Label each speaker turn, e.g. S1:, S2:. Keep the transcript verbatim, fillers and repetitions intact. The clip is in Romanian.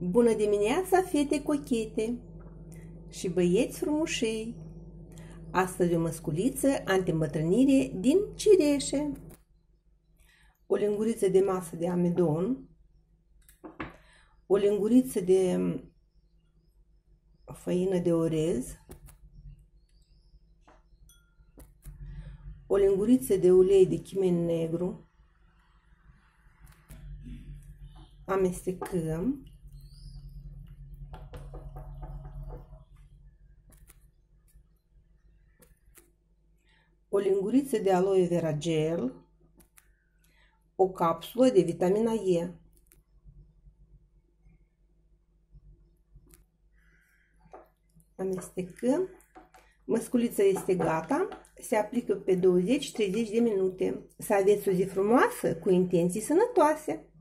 S1: Bună dimineața, fete cochete și băieți frumușei! Astăzi o măsculiță anti-îmbătrânire din cireșe, o linguriță de masă de amidon, o linguriță de făină de orez, o linguriță de ulei de chimen negru, amestecăm. O linguriță de aloe vera gel, o capsulă de vitamina E. Amestecăm. Măsculița este gata. Se aplică pe douăzeci treizeci de minute. Să aveți o zi frumoasă cu intenții sănătoase!